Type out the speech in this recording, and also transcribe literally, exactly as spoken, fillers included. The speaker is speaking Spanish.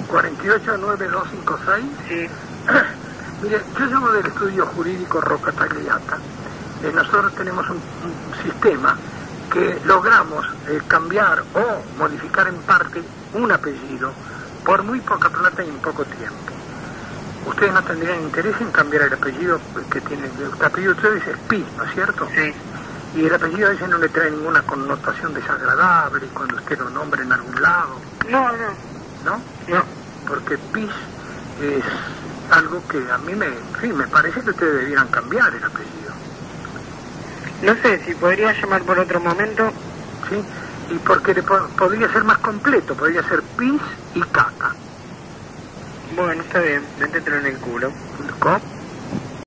cuarenta y ocho nueve dos cinco seis. Sí. Mire, yo llamo del estudio jurídico Roca Tagliata. Eh, nosotros tenemos un, un sistema que logramos eh, cambiar o modificar en parte un apellido por muy poca plata y en poco tiempo. Ustedes no tendrían interés en cambiar el apellido que tiene, el apellido de ustedes es Pi, ¿no es cierto? Sí. Y el apellido a veces no le trae ninguna connotación desagradable cuando usted lo nombre en algún lado. No, no. ¿No? No. Porque Pis es algo que a mí me, sí, me parece que ustedes debieran cambiar el apellido. No sé, si podría llamar por otro momento. Sí, y porque le po podría ser más completo, podría ser Pis y Caca. Bueno, está bien, métetelo en el culo. ¿Cómo?